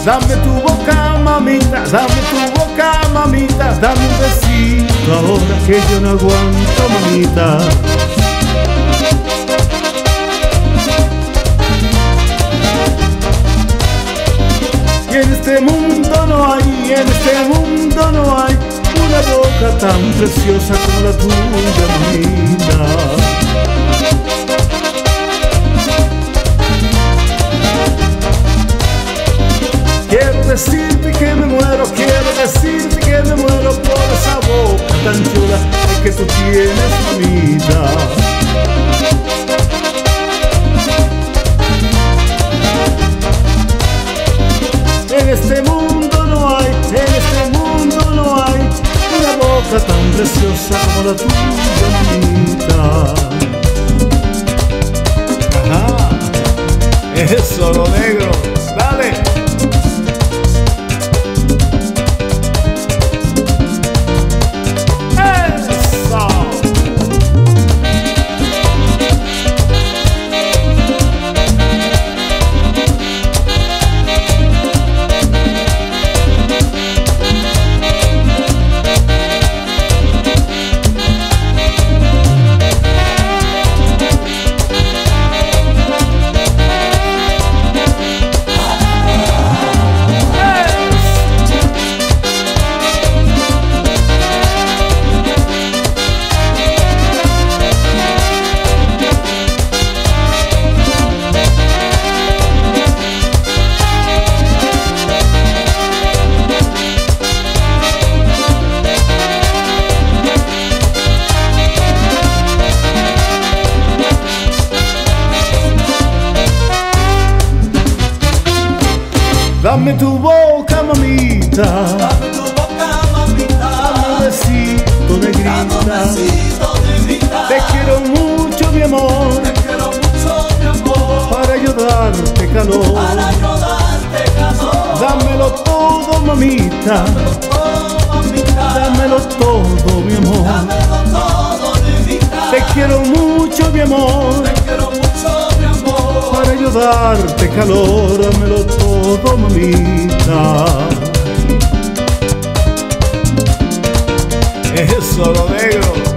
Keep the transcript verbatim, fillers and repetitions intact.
Dame tu boca, mamita, dame tu boca, mamita, dame un besito ahora que yo no aguanto, mamita. Y en este mundo no hay, en este mundo no hay una boca tan preciosa como la tuya, mamita. Quiero decirte que me muero, quiero decirte que me muero por esa boca tan chula que tú tienes, mamita. En este mundo no hay, en este mundo no hay una boca tan preciosa como la tuya, mamita. Ajá, eso, lo negro, dale. Dame tu boca, mamita, dame tu boca, mamita, dame un besito, negrita, dame un besito, negrita. Te quiero mucho, mi amor, te quiero mucho, mi amor, para ayudarte calor, para ayudarte calor. Dámelo todo, mamita, dámelo todo, mamita, dámelo todo, mi amor, dámelo todo, negrita. Te quiero mucho, mi amor, te quiero mucho, mi amor, para ayudarte calor, dámelo todo, mamita. Eso, lo negro.